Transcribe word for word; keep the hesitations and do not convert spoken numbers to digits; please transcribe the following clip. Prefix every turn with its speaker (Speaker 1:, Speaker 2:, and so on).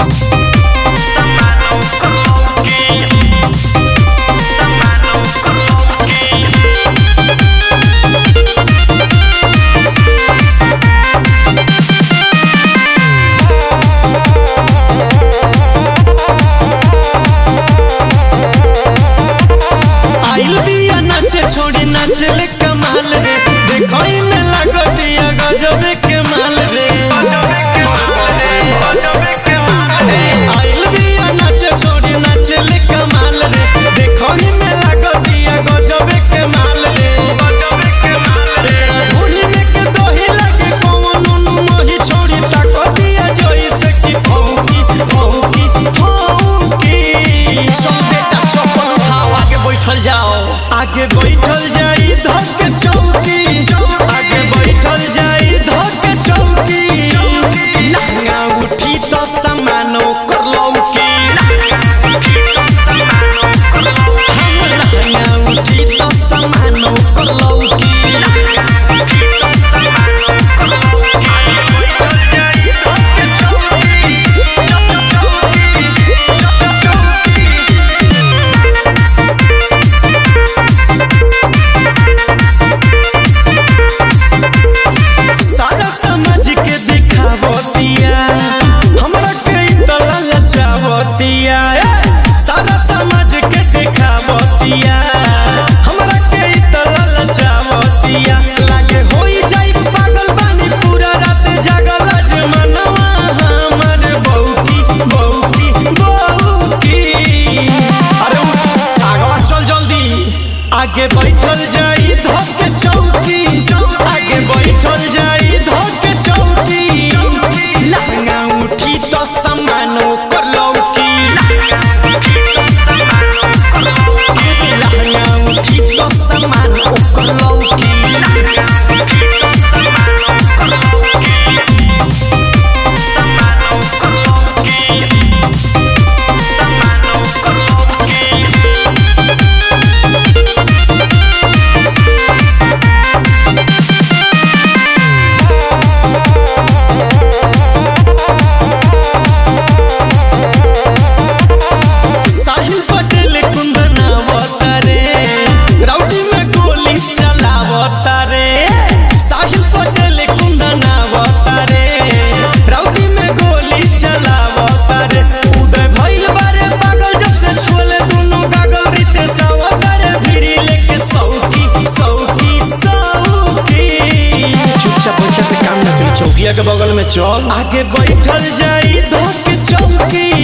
Speaker 1: छोड़ी नाचले कमाल रे देखो में लगतिया गजब के माल रे आइल बिया नाचे छोड़ी नाचले कमाल रे देखो में लगतिया गजब के माल रे बूढ़ी में के दोही लगे कौन नु मोही छोड़ी ताकतिया जोई से की भौंकी भौंकी भौंकी सब बेटा चप्पल उठाओ आगे बैठल जाओ आगे बैठल जाई धक चौकी आगे बैठल जाई धक चौकी लहंगा उठी तो सामानो कर लौकी लहंगा उठी तो सामानो कर लौकी सारा समाज के दिखावतिया हमरा के तलल चावतिया लागे होई जाई पागल बानी पूरा रात जागल जमनवा हमर बौकी बौकी बौकी अरे उठ आगवा चल जल्दी आगे बैठल जाई धक चौकी आगे बैठल जाई धक चौकी लहंगा उठी तो सामानो कर लौकी लहंगा उठी तो सामानो कर लौकी चौकिया के बगल में चल आगे बैठल जाई धक चौकी